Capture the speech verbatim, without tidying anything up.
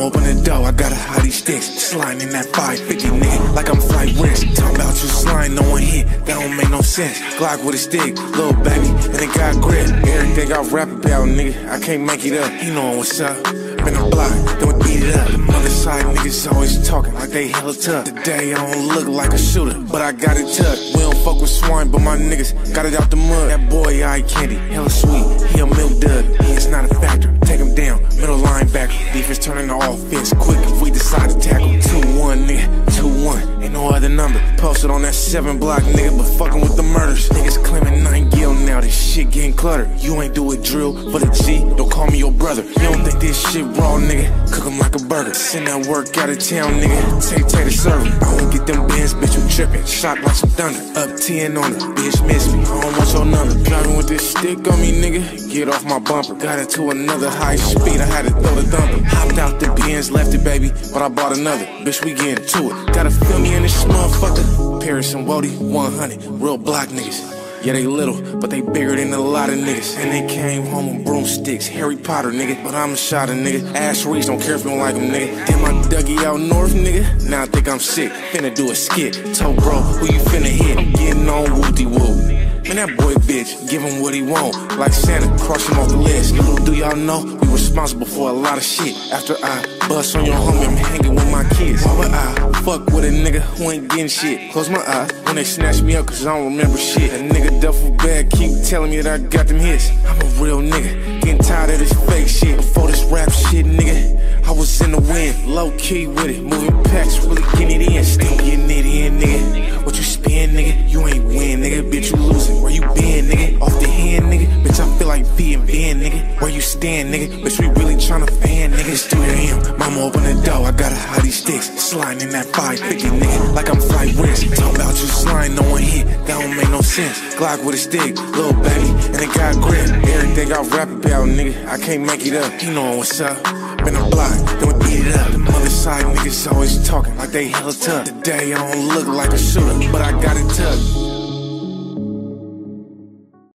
Mama open the door, I got a hottie sticks. Sliding in that five fifty, nigga, like I'm flight risk. Talk about you slime, no one hit, that don't make no sense. Glock with a stick, little baby, and it got grip. Everything I rap about, nigga, I can't make it up. You know what's up. Been a block, then we beat it up. Other side niggas always talking like they hella tough. Today I don't look like a shooter, but I got it tucked. We don't fuck with swine, but my niggas got it out the mud. That boy eye candy, hella sweet, he a milk dud. He is not a factor, take him down, middle linebacker. Defense turning to offense, quick if we decide to tackle. two one, nigga, two one, ain't no other number. Posted on that seven block, nigga, but fucking with the murders. Niggas claiming nine gil now, this shit getting cluttered. You ain't do a drill for the G, don't call me your brother. You don't think this shit raw, nigga, cook 'em like a burger. Send that work out of town, nigga, take, take the server. I won't get them bands, bitch, you trippin', shot like some thunder. Up ten on her, bitch, miss me, I don't want your number. Driving with this stick on me, nigga, get off my bumper. Got into another high speed, I had to throw the thumper. Hopped out the Benz, left it, baby, but I bought another. Bitch, we getting to it, gotta feel me in this motherfucker. Paris and Wody, one hundred, real block niggas. Yeah, they little, but they bigger than a lot of niggas. And they came home with broomsticks, Harry Potter, nigga. But I'm a shot of nigga. Ash Reese, don't care if you don't like him, nigga. Damn, my Dougie out north, nigga. Now I think I'm sick. Finna do a skit. Told bro, who you finna hit? I'm getting on whoop-de-whoop. Man, that boy bitch, give him what he want. Like Santa, cross him off the list. Little do y'all know, we responsible for a lot of shit. After I bust on your homie, I'm hanging with my kids. Why would I fuck with a nigga who ain't getting shit? Close my eyes when they snatch me up, cause I don't remember shit. That nigga duffel bag keep telling me that I got them hits. I'm a real nigga, getting tired of this fake shit. Before this rap shit, nigga, I was in the wind, low key with it. Moving packs, really getting it in. Still getting it in, nigga. What you spin, nigga? You ain't win, nigga. Bitch, you losing. Where you been, nigga? Off the hand, nigga. Bitch, I feel like V and Van, nigga. Where you stand, nigga? Bitch, we really tryna fan, nigga. It's three A M Mama open the door, I got a hottie sticks. Sliding in that five fifty, nigga, like I'm flight risk. Talk about you slime, no one hit, that don't make no sense. Glock with a stick, little baby, and it got grip. Everything I rap about, nigga, I can't make it up. You know what's up. Been a block, then we beat it up. Other side niggas always talking like they hella tough. Today I don't look like a shooter, but I got it tucked.